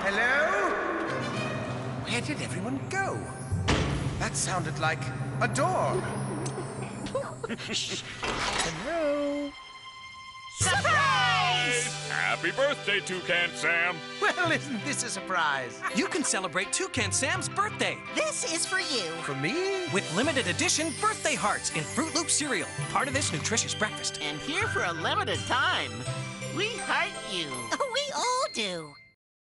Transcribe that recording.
Hello? Where did everyone go? That sounded like a door. Hello? Surprise! Happy birthday, Toucan Sam! Well, isn't this a surprise? You can celebrate Toucan Sam's birthday This is for you. For me? with limited edition birthday hearts in Froot Loop cereal, part of this nutritious breakfast. And here for a limited time, we heart you. We all do.